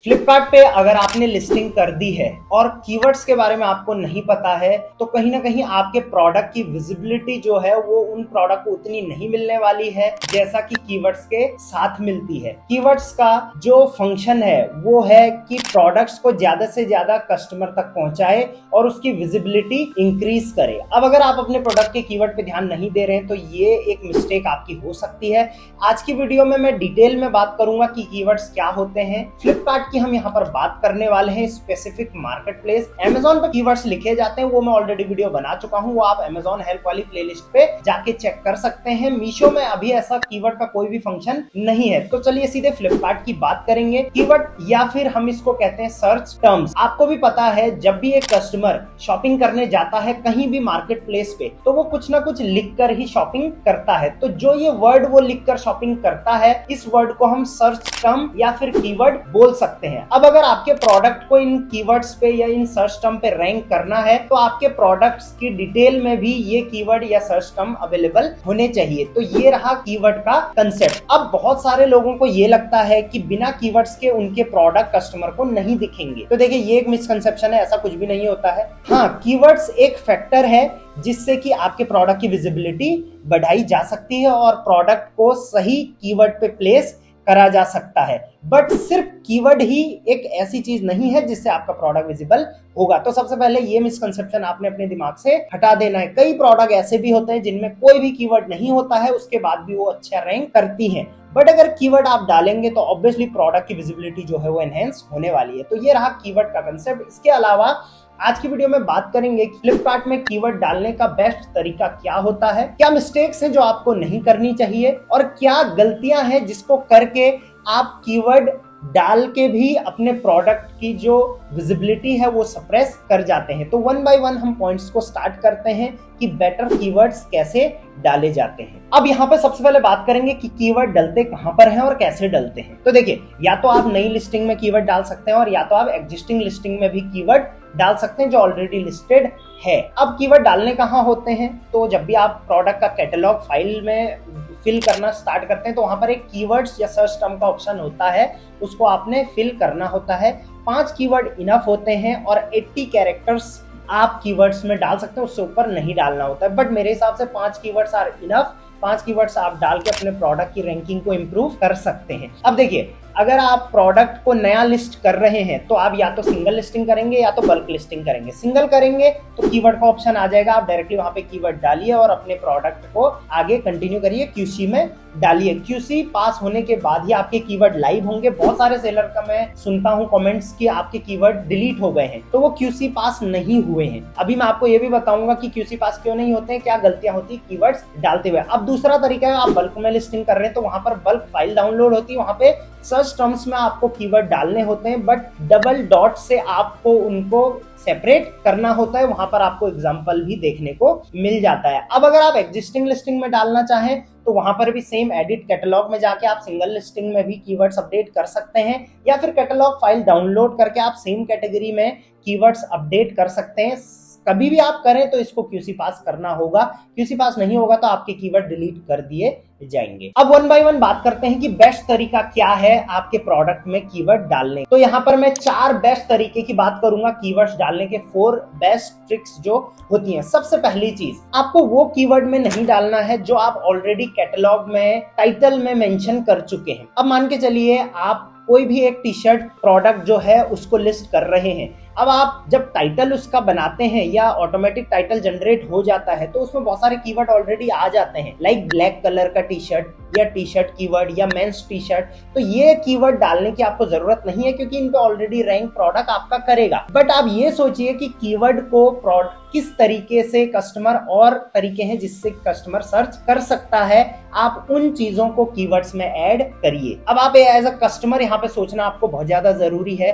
फ्लिपकार्ट पे अगर आपने लिस्टिंग कर दी है और कीवर्ड्स के बारे में आपको नहीं पता है तो कहीं ना कहीं आपके प्रोडक्ट की विजिबिलिटी जो है वो उन प्रोडक्ट को उतनी नहीं मिलने वाली है जैसा कि कीवर्ड्स के साथ मिलती है। कीवर्ड्स का जो फंक्शन है वो है कि प्रोडक्ट्स को ज्यादा से ज्यादा कस्टमर तक पहुंचाए और उसकी विजिबिलिटी इंक्रीज करे। अब अगर आप अपने प्रोडक्ट के कीवर्ड पे ध्यान नहीं दे रहे हैं तो ये एक मिस्टेक आपकी हो सकती है। आज की वीडियो में मैं डिटेल में बात करूंगा कि कीवर्ड्स क्या होते हैं। फ्लिपकार्ट की हम यहाँ पर बात करने वाले हैं स्पेसिफिक मार्केट प्लेस। अमेजोन पर कीवर्ड्स लिखे जाते हैं वो मैं ऑलरेडी वीडियो बना चुका हूँ, वो आप अमेजोन हेल्प वाली प्लेलिस्ट पे जाके चेक कर सकते हैं। मीशो में अभी ऐसा कीवर्ड का कोई भी फंक्शन नहीं है। तो चलिए सीधे फ्लिपकार्ट की बात करेंगे। कीवर्ड या फिर हम इसको कहते हैं सर्च टर्म्स। आपको भी पता है जब भी एक कस्टमर शॉपिंग करने जाता है कहीं भी मार्केट प्लेस पे तो वो कुछ ना कुछ लिख कर ही शॉपिंग करता है। तो जो ये वर्ड वो लिख कर शॉपिंग करता है इस वर्ड को हम सर्च टर्म या फिर कीवर्ड बोल सकते हैं। अब अगर आपके प्रोडक्ट को इन कीवर्ड्स पे या इन सर्च टर्म पे रैंक करना है तो आपके प्रोडक्ट्स की डिटेल में भी ये कीवर्ड या सर्च टर्म अवेलेबल होने चाहिए। तो ये रहा कीवर्ड का कंसेप्ट। अब बहुत सारे लोगों को ये लगता है कि बिना कीवर्ड्स के उनके प्रोडक्ट कस्टमर को नहीं दिखेंगे। तो देखिए ये एक मिसकंसेप्शन है, ऐसा कुछ भी नहीं होता है। हाँ, कीवर्ड्स एक फैक्टर है जिससे कि आपके प्रोडक्ट की विजिबिलिटी बढ़ाई जा सकती है और प्रोडक्ट को सही कीवर्ड पे प्लेस करा जा सकता है। बट सिर्फ कीवर्ड ही एक ऐसी चीज नहीं है जिससे आपका प्रोडक्ट विजिबल होगा। तो सबसे पहले ये मिसकंसेप्शन आपने अपने दिमाग से हटा देना है। कई प्रोडक्ट ऐसे भी होते हैं जिनमें कोई भी कीवर्ड नहीं होता है, उसके बाद भी वो अच्छा रैंक करती हैं। बट अगर कीवर्ड आप डालेंगे तो ऑब्वियसली प्रोडक्ट की विजिबिलिटी जो है वो एनहेंस होने वाली है। तो ये रहा कीवर्ड का कंसेप्ट। इसके अलावा आज की वीडियो में बात करेंगे कि फ्लिपकार्ट में कीवर्ड डालने का बेस्ट तरीका क्या होता है, क्या मिस्टेक्स हैं जो आपको नहीं करनी चाहिए और क्या गलतियां हैं जिसको करके आप कीवर्ड डाल के भी अपने प्रोडक्ट की जो विजिबिलिटी है वो सप्रेस कर जाते हैं। तो वन बाय वन हम पॉइंट्स को स्टार्ट करते हैं कि बेटर कीवर्ड्स कैसे डाले जाते हैं। अब यहाँ पे सबसे पहले बात करेंगे कि कीवर्ड डलते कहाँ पर हैं और कैसे डलते हैं। तो देखिए, या तो आप नई लिस्टिंग में कीवर्ड डाल सकते हैं और या तो आप एग्जिस्टिंग लिस्टिंग में भी कीवर्ड डाल सकते हैं जो ऑलरेडी लिस्टेड है। अब कीवर्ड डालने कहाँ होते हैं, तो जब भी आप प्रोडक्ट का कैटलॉग फाइल में फिल करना स्टार्ट करते हैं तो वहां पर एक कीवर्ड्स या सर्च टर्म का ऑप्शन होता है, उसको आपने फिल करना होता है। 5 कीवर्ड इनफ होते हैं और 80 कैरेक्टर्स आप कीवर्ड्स में डाल सकते हैं, उससे ऊपर नहीं डालना होता है। बट मेरे हिसाब से 5 कीवर्ड्स आर इनफ। 5 कीवर्ड्स आप डाल के अपने प्रोडक्ट की रैंकिंग को इम्प्रूव कर सकते हैं। अब देखिए, अगर आप प्रोडक्ट को नया लिस्ट कर रहे हैं तो आप या तो सिंगल लिस्टिंग करेंगे या तो बल्क लिस्टिंग करेंगे। सिंगल करेंगे तो कीवर्ड का ऑप्शन आ जाएगा, आप डायरेक्टली वहां पे कीवर्ड डालिए और अपने प्रोडक्ट को आगे कंटिन्यू करिए, क्यूसी में डालिए। क्यूसी पास होने के बाद ही आपके कीवर्ड लाइव होंगे। बहुत सारे सेलर का मैं सुनता हूं कमेंट्स कि आपके कीवर्ड डिलीट हो गए हैं, तो वो क्यूसी पास नहीं हुए हैं। अभी मैं आपको ये भी बताऊंगा कि क्यूसी पास क्यों नहीं होते हैं, क्या गलतियां होती है कीवर्ड्स डालते हुए। अब दूसरा तरीका है, आप बल्क में लिस्टिंग कर रहे हैं तो वहां पर बल्क फाइल डाउनलोड होती है, वहां पे सर्च टर्म्स में आपको कीवर्ड डालने होते हैं बट डबल डॉट से आपको उनको सेपरेट करना होता है। वहां पर आपको एग्जांपल भी देखने को मिल जाता है। अब अगर आप एग्जिस्टिंग लिस्टिंग में डालना चाहें तो वहां पर भी सेम एडिट कैटलॉग में जाके आप सिंगल लिस्टिंग में भी कीवर्ड्स अपडेट कर सकते हैं या फिर कैटलॉग फाइल डाउनलोड करके आप सेम कैटेगरी में कीवर्ड्स अपडेट कर सकते हैं। कभी भी आप करें तो इसको क्यूसी पास करना होगा, क्यूसी पास नहीं होगा तो आपके कीवर्ड डिलीट कर दिए जाएंगे। अब वन बाय वन बात करते हैं कि बेस्ट तरीका क्या है आपके प्रोडक्ट में कीवर्ड डालने। तो यहाँ पर मैं 4 बेस्ट तरीके की बात करूंगा कीवर्ड्स डालने के, 4 बेस्ट ट्रिक्स जो होती हैं। सबसे पहली चीज, आपको वो कीवर्ड में नहीं डालना है जो आप ऑलरेडी कैटलॉग में टाइटल में मेंशन कर चुके हैं। अब मान के चलिए आप कोई भी एक टी शर्ट प्रोडक्ट जो है उसको लिस्ट कर रहे हैं। अब आप जब टाइटल उसका बनाते हैं या ऑटोमेटिक टाइटल जनरेट हो जाता है तो उसमें बहुत सारे कीवर्ड ऑलरेडी आ जाते हैं, लाइक ब्लैक कलर का टी शर्ट या टी शर्ट कीवर्ड या मेंस टी शर्ट। तो ये कीवर्ड डालने की आपको जरूरत नहीं है क्योंकि इन पे ऑलरेडी रैंक प्रोडक्ट आपका करेगा। बट आप ये सोचिए कि कीवर्ड को किस तरीके से कस्टमर, और तरीके हैं जिससे कस्टमर सर्च कर सकता है, आप उन चीजों को कीवर्ड्स में ऐड करिए। अब आप एज अ कस्टमर यहाँ पे सोचना आपको बहुत ज्यादा जरूरी है।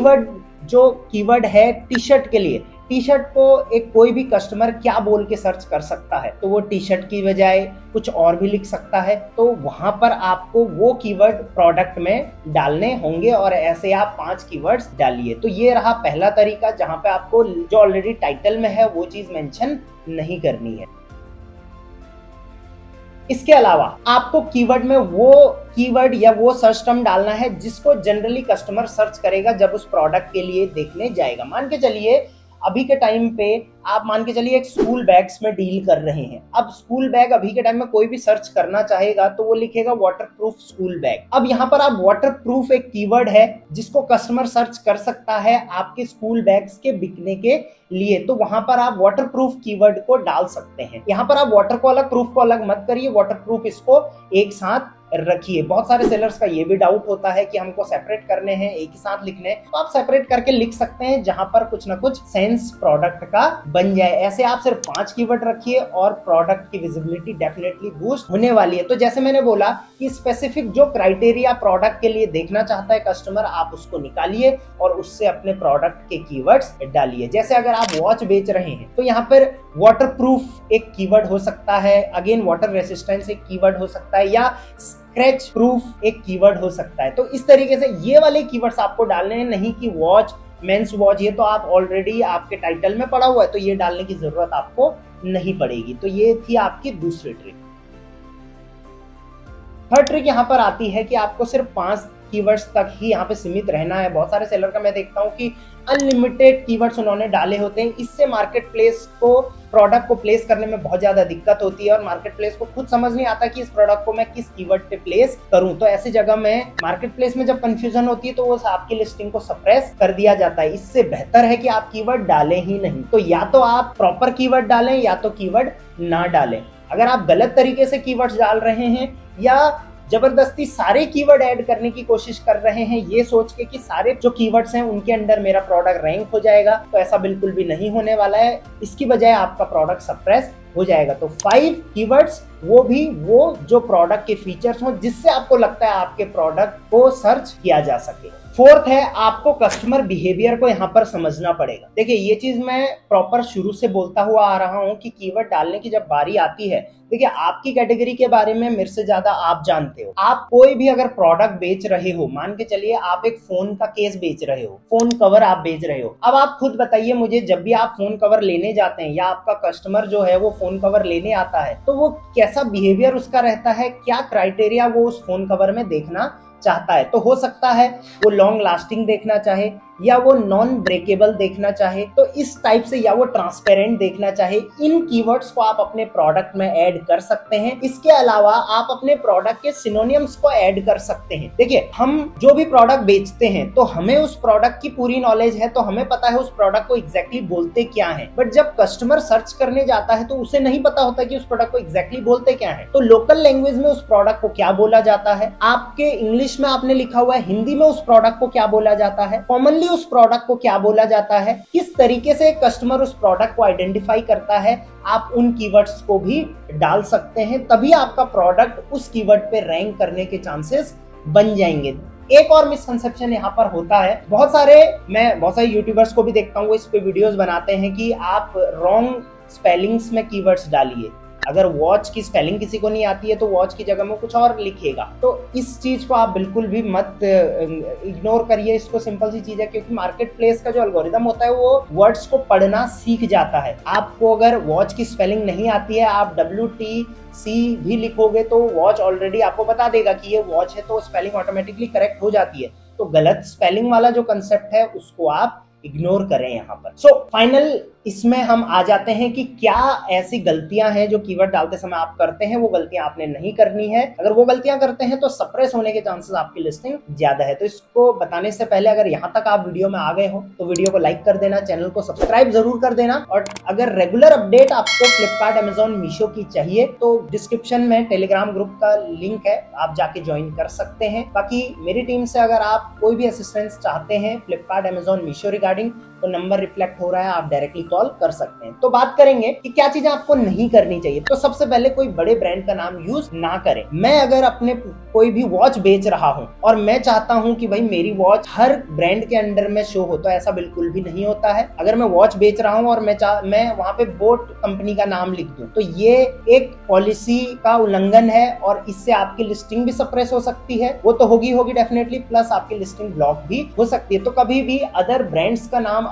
कीवर्ड है टी शर्ट के लिए, टी शर्ट को एक कोई भी कस्टमर क्या बोल के सर्च कर सकता है, तो वो टी शर्ट की बजाय कुछ और भी लिख सकता है। तो वहां पर आपको वो कीवर्ड प्रोडक्ट में डालने होंगे और ऐसे आप 5 कीवर्ड्स डालिए। तो ये रहा पहला तरीका जहां पे आपको जो ऑलरेडी टाइटल में है वो चीज मेंशन नहीं करनी है। इसके अलावा आपको कीवर्ड में वो कीवर्ड या वो सर्च टर्म डालना है जिसको जनरली कस्टमर सर्च करेगा जब उस प्रोडक्ट के लिए देखने जाएगा। मान के चलिए अभी के टाइम पे आप मान के चलिए एक स्कूल बैग्स में डील कर रहे हैं। अब स्कूल बैग अभी के टाइम में कोई भी सर्च करना चाहेगा तो वो लिखेगा वाटरप्रूफ स्कूल बैग। अब यहाँ पर आप वाटरप्रूफ एक कीवर्ड है जिसको कस्टमर सर्च कर सकता है आपके स्कूल बैग्स के बिकने के लिए, तो वहां पर आप वाटरप्रूफ कीवर्ड को डाल सकते हैं। यहाँ पर आप वाटर को अलग प्रूफ को अलग मत करिए, वाटरप्रूफ इसको एक साथ रखिए। बहुत सारे सेलर्स का ये भी डाउट होता है कि हमको सेपरेट करने हैं, एक ही साथ लिखने हैं, तो आप सेपरेट करके लिख सकते हैं जहां पर कुछ ना कुछ सेंस प्रोडक्ट का बन जाए। ऐसे आप सिर्फ 5 कीवर्ड रखिए और प्रोडक्ट की विजिबिलिटी डेफिनेटली बूस्ट होने वाली है। तो जैसे मैंने बोला कि स्पेसिफिक जो क्राइटेरिया प्रोडक्ट के लिए देखना चाहता है कस्टमर, आप उसको निकालिए और उससे अपने प्रोडक्ट के कीवर्ड्स डालिए। जैसे अगर आप वॉच बेच रहे हैं तो यहाँ पर वाटरप्रूफ एक कीवर्ड हो सकता है, अगेन वाटर रेसिस्टेंस एक कीवर्ड हो सकता है, या स्क्रैच प्रूफ एक कीवर्ड हो सकता है। तो इस तरीके से ये वाले कीवर्ड्स आपको डालने हैं, नहीं कि वॉच, मेंस वॉच, ये तो आप ऑलरेडी आपके टाइटल में पड़ा हुआ है तो ये डालने की जरूरत आपको नहीं पड़ेगी। तो ये थी आपकी दूसरी ट्रिक। थर्ड ट्रिक यहाँ पर आती है कि आपको सिर्फ 5 कीवर्ड्स तक ही यहाँ पे सीमित रहना है। बहुत सारे सेलर का मैं देखता हूँ कि अनलिमिटेड कीवर्ड्स उन्होंने डाले होते हैं। इससे मार्केट प्लेस को प्रोडक्ट को प्लेस करने में बहुत ज्यादा दिक्कत होती है और मार्केट प्लेस को खुद समझ नहीं आता कि इस प्रोडक्ट को मैं किस कीवर्ड पे प्लेस करूं। तो ऐसी जगह में मार्केट प्लेस में जब कंफ्यूजन होती है तो वो आपकी लिस्टिंग को सप्रेस कर दिया जाता है। इससे बेहतर है कि आप कीवर्ड डालें ही नहीं। तो या तो आप प्रॉपर कीवर्ड डालें या तो कीवर्ड ना डालें। अगर आप गलत तरीके से कीवर्ड्स डाल रहे हैं या जबरदस्ती सारे कीवर्ड ऐड करने की कोशिश कर रहे हैं ये सोच के कि सारे जो कीवर्ड्स हैं उनके अंडर मेरा प्रोडक्ट रैंक हो जाएगा, तो ऐसा बिल्कुल भी नहीं होने वाला है। इसकी बजाय आपका प्रोडक्ट सप्रेस हो जाएगा। तो 5 कीवर्ड्स, वो भी वो जो प्रोडक्ट के फीचर्स हो जिससे आपको लगता है आपके प्रोडक्ट को सर्च किया जा सके। फोर्थ है, आपको कस्टमर बिहेवियर को यहाँ पर समझना पड़ेगा। देखिए ये चीज मैं प्रॉपर शुरू से बोलता हुआ आ रहा हूँ कि कीवर्ड डालने की जब बारी आती है, देखिए आपकी कैटेगरी के बारे में मेरे से ज्यादा आप जानते हो। आप कोई भी अगर प्रोडक्ट बेच रहे हो, मान के चलिए आप एक फोन का केस बेच रहे हो, फोन कवर आप बेच रहे हो। अब आप खुद बताइए मुझे, जब भी आप फोन कवर लेने जाते हैं या आपका कस्टमर जो है वो फोन कवर लेने आता है तो वो कैसा बिहेवियर उसका रहता है, क्या क्राइटेरिया वो उस फोन कवर में देखना चाहता है। तो हो सकता है वो लॉन्ग लास्टिंग देखना चाहे या वो नॉन ब्रेकेबल देखना चाहे, तो इस टाइप से, या वो ट्रांसपेरेंट देखना चाहे। इन कीवर्ड्स को आप अपने प्रोडक्ट में ऐड कर सकते हैं। इसके अलावा आप अपने प्रोडक्ट के सिनोनिम्स को ऐड कर सकते हैं। देखिए हम जो भी प्रोडक्ट बेचते हैं तो हमें उस प्रोडक्ट की पूरी नॉलेज है, तो हमें पता है उस प्रोडक्ट को एग्जैक्टली बोलते क्या है। बट जब कस्टमर सर्च करने जाता है तो उसे नहीं पता होता कि उस प्रोडक्ट को एग्जैक्टली बोलते क्या है। तो लोकल लैंग्वेज में उस प्रोडक्ट को क्या बोला जाता है, आपके इंग्लिश में आपने लिखा हुआ है, हिंदी में उस प्रोडक्ट को क्या बोला जाता है, कॉमनली उस प्रोडक्ट को क्या बोला जाता है, किस तरीके से कस्टमर उस प्रोडक्ट को आइडेंटिफाई करता है, आप उन कीवर्ड्स को भी डाल सकते हैं। तभी आपका प्रोडक्ट उस कीवर्ड पे रैंक करने के चांसेस बन जाएंगे। एक और मिसकंसेप्शन यहाँ पर होता है, मैं बहुत सारे यूट्यूबर्स को भी देखता हूँ, वो इस पे वीडियोस बनाते हैं कि आप रॉन्ग स्पेलिंग्स में कीवर्ड्स डालिए। अगर वॉच की स्पेलिंग किसी को नहीं आती है तो वॉच की जगह में कुछ और लिखेगा। तो इस चीज को आप बिल्कुल भी मत इग्नोर करिए। इसको सिंपल सी चीज है, क्योंकि मार्केट प्लेस का जो एल्गोरिदम होता है वो वर्ड्स को पढ़ना सीख जाता है। आपको अगर वॉच की स्पेलिंग नहीं आती है, आप WTC भी लिखोगे तो वॉच ऑलरेडी आपको बता देगा कि ये वॉच है, तो स्पेलिंग ऑटोमेटिकली करेक्ट हो जाती है। तो गलत स्पेलिंग वाला जो कंसेप्ट है उसको आप इग्नोर करें यहाँ पर। सो फाइनल इसमें हम आ जाते हैं कि क्या ऐसी गलतियां हैं जो कीवर्ड डालते समय आप करते हैं, वो गलतियां आपने नहीं करनी है। अगर वो गलतियां करते हैं तो सप्रेस होने के चांसेस आपकी लिस्टिंग ज्यादा है। तो इसको बताने से पहले अगर यहाँ तक आप वीडियो में आ गए हो तो वीडियो को लाइक कर देना, चैनल को सब्सक्राइब जरूर कर देना। और अगर रेगुलर अपडेट आपको फ्लिपकार्ट, अमेजॉन, मीशो की चाहिए तो डिस्क्रिप्शन में टेलीग्राम ग्रुप का लिंक है, आप जाके ज्वाइन कर सकते हैं। बाकी मेरी टीम से अगर आप कोई भी असिस्टेंस चाहते हैं फ्लिपकार्ट, अमेजॉन, मीशो रिगार्डिंग, तो नंबर रिफ्लेक्ट हो रहा है, आप डायरेक्टली कॉल कर सकते हैं। तो बात करेंगे कि क्या चीजें आपको नहीं करनी चाहिए। तो सबसे पहले कोई बड़े ब्रांड का नाम यूज ना करें। मैं अगर अपने कोई भी वॉच बेच रहा हूं और मैं चाहता हूं कि भाई मेरी वॉच हर ब्रांड के अंडर में शो हो, तो ऐसा बिल्कुल भी नहीं होता है। अगर मैं वॉच बेच रहा हूं और मैं वहां पे बोट कंपनी का नाम लिख दूं तो ये एक पॉलिसी का उल्लंघन है और इससे आपकी लिस्टिंग भी सप्रेस हो सकती है। वो तो होगी डेफिनेटली, प्लस आपकी लिस्टिंग ब्लॉक भी हो सकती है। तो कभी भी अदर ब्रांड्स का नाम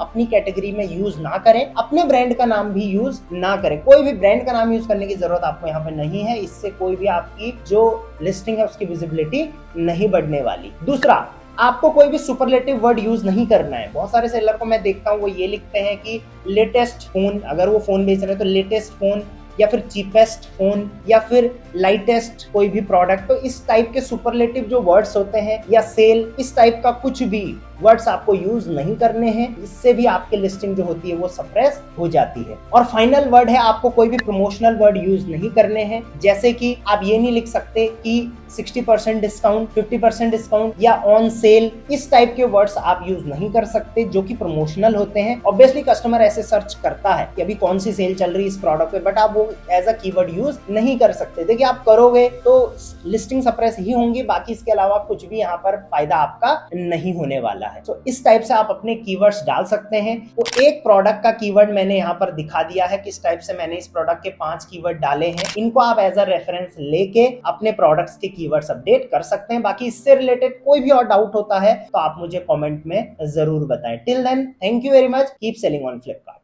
अपनी कैटेगरी में यूज ना करें, अपने ब्रांड का नाम भी यूज ना करें। कोई भी ब्रांड का नाम यूज करने की जरूरत आपको यहाँ पे नहीं है, इससे कोई भी आपकी जो लिस्टिंग है उसकी विजिबिलिटी नहीं बढ़ने वाली। दूसरा, आपको कोई भी सुपरलेटिव वर्ड यूज नहीं करना है। बहुत सारे सेलर को मैं देखता हूँ वो ये लिखते हैं कि लेटेस्ट फोन, अगर वो फोन बेच रहे हैं तो लेटेस्ट फोन, या फिर चीपेस्ट फोन, या फिर लाइटेस्ट कोई भी प्रोडक्ट। तो इस टाइप के सुपरलेटिव जो वर्ड्स होते हैं, या सेल, इस टाइप का कुछ भी वर्ड्स आपको यूज नहीं करने हैं। इससे भी आपकी लिस्टिंग जो होती है वो सप्रेस हो जाती है। और फाइनल वर्ड है, आपको कोई भी प्रमोशनल वर्ड यूज नहीं करने हैं। जैसे कि आप ये नहीं लिख सकते कि 60% डिस्काउंट, 50% डिस्काउंट या ऑन सेल, इस टाइप के वर्ड्स आप यूज नहीं कर सकते जो कि प्रमोशनल होते हैं। ऑब्वियसली कस्टमर ऐसे सर्च करता है कि अभी कौन सी सेल चल रही है इस प्रोडक्ट पे, बट आप वो एज अ कीवर्ड यूज नहीं कर सकते। देखिए, आप करोगे तो लिस्टिंग सप्रेस ही होंगी, बाकी इसके अलावा कुछ भी यहाँ पर फायदा आपका नहीं होने वाला है। तो इस टाइप से आप अपने कीवर्ड्स डाल सकते हैं। वो एक प्रोडक्ट का कीवर्ड मैंने यहाँ पर दिखा दिया है, किस टाइप से मैंने इस प्रोडक्ट के 5 कीवर्ड डाले हैं। इनको आप एज अ रेफरेंस लेके अपने प्रोडक्ट्स के कीवर्ड्स अपडेट कर सकते हैं। बाकी इससे रिलेटेड कोई भी और डाउट होता है तो आप मुझे कमेंट में जरूर बताएं। Till then, thank you very much, keep selling on Flipkart.